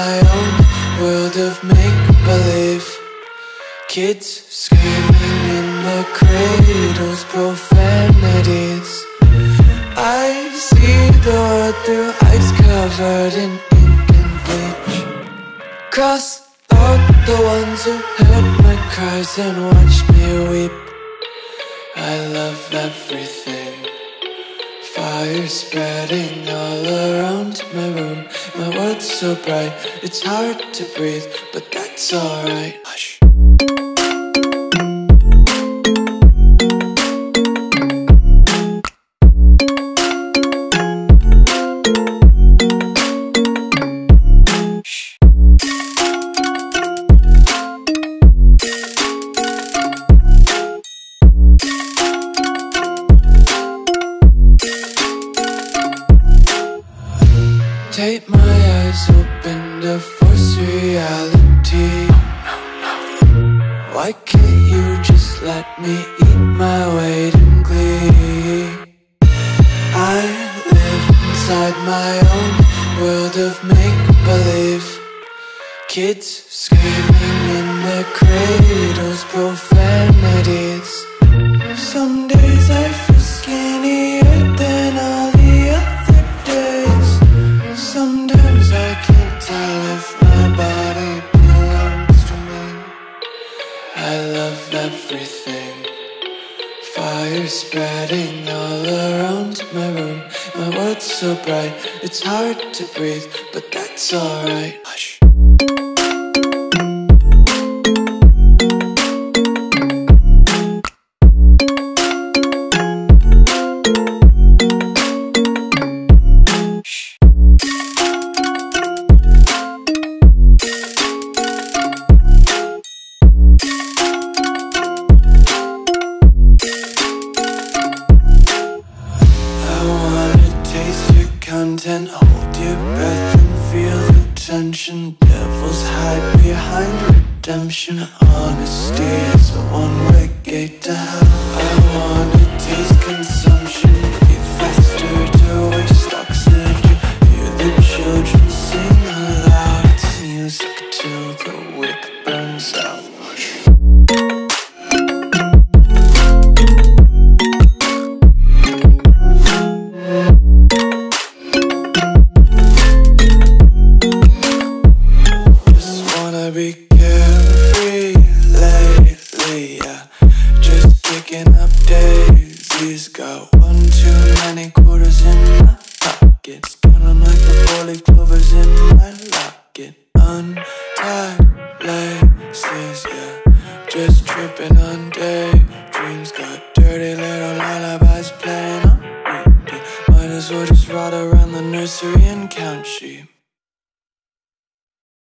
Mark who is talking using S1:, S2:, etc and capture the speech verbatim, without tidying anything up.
S1: my own world of make-believe. Kids screaming in the cradles, profanities. I see the world through eyes covered in ink and bleach. Cross out the ones who heard my cries and watched me weep. I love everything. Fire spreading all around my room. My world's so bright, it's hard to breathe, but that's alright. Hush. Take my eyes open to force reality. Why can't you just let me eat my weight in glee? I live inside my own world of make-believe. Kids screaming in their cradles, profanities. Some days I feel skinnier than all the other days. Sometimes I can't tell if my body belongs to me. I love everything. Fire spreading all around my room. My world's so bright, it's hard to breathe, but that's alright. Hush. Content, hold your breath and feel the tension. Devils hide behind redemption. Honesty is a one-way gate to hell. I wanna taste consumption. Breathe faster to waste oxygen. Hear the children sing aloud. It's music till the wick burns out. Be carefree lately, yeah. Just picking up daisies. Got one too many quarters in my pockets. Counting like the four-leaf clovers in my locket. Untied laces, yeah. Just tripping on daydreams. Got dirty little lullabies playing on repeat. Might as well just ride around the nursery and count sheep.